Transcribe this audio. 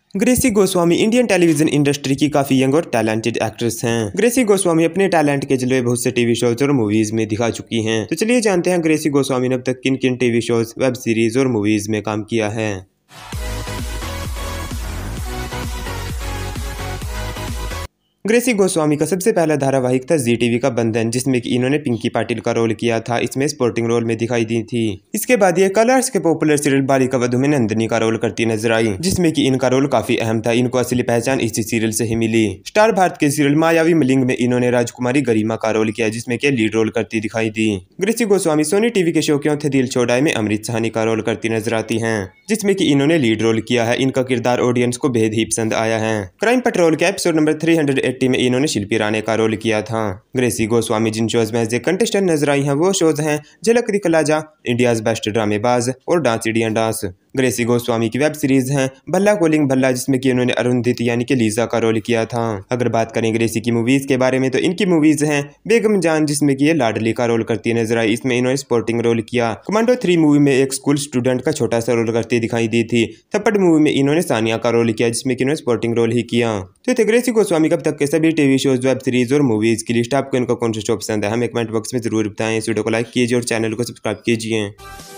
Gracy Goswami Indian television industry की काफ़ी young और टैलेंटेड एक्ट्रेस हैं। ग्रेसी गोस्वामी अपने टैलेंट के जरिए बहुत से टीवी शोज और मूवीज में दिखा चुकी हैं। तो चलिए जानते हैं ग्रेसी गोस्वामी ने अब तक किन किन टीवी शोज, वेब सीरीज और मूवीज में काम किया है। ग्रेसी गोस्वामी का सबसे पहला धारावाहिक था जी टीवी का बंधन, जिसमें कि इन्होंने पिंकी पाटिल का रोल किया था। इसमें स्पोर्टिंग रोल में दिखाई दी थी। इसके बाद ये कलर्स के पॉपुलर सीरियल बालिका वधू में नंदिनी का रोल करती नजर आई, जिसमें कि इनका रोल काफी अहम था। इनको असली पहचान इसी सीरियल से ही मिली। स्टार भारत के सीरियल मायावी मलिंग में इन्होंने राजकुमारी गरिमा का रोल किया, जिसमें कि लीड रोल करती दिखाई दी। ग्रेसी गोस्वामी सोनी टीवी के शो क्यों थे दिल छोड़ में अमृत साहनी का रोल करती नजर आती हैं, जिसमें कि इन्होंने लीड रोल किया है। इनका किरदार ऑडियंस को बेहद ही पसंद आया है। क्राइम पेट्रोल के एपिसोड नंबर 380 में इन्होंने शिल्पी राणे का रोल किया था। ग्रेसी गोस्वामी जिन शोज में एज ए कंटेस्टेंट नजर आई हैं वो शोज हैं झलक दिखला जा, इंडियाज बेस्ट ड्रामेबाज और dance Indian dance. Gracy Goswami की वेब सीरीज हैं भल्ला कोलिंग भल्ला, जिसमें कि उन्होंने अरुंधति यानी कि लीजा का रोल किया था। अगर बात करें ग्रेसी की मूवीज के बारे में तो इनकी मूवीज हैं बेगम जान, जिसमें कि ये लाडली का रोल करती नजर आई। इसमें इन्होंने स्पोर्टिंग रोल किया। कमांडो 3 मूवी में एक स्कूल स्टूडेंट का छोटा सा रोल करती दिखाई दी थी। थप्पड़ मूवी में इन्होंने सानिया का रोल किया, जिसमें कि इन्होंने स्पोर्टिंग रोल ही किया। तो ग्रेसी गोस्वामी कब तक के सभी टीवी शोज, वेब सीरीज और मूवीज की लिस्ट आपको इनका कौन सा शो पसंद है हमें कमेंट बॉक्स में जरूर बताएं। इस वीडियो को लाइक कीजिए और चैनल को सब्सक्राइब कीजिए।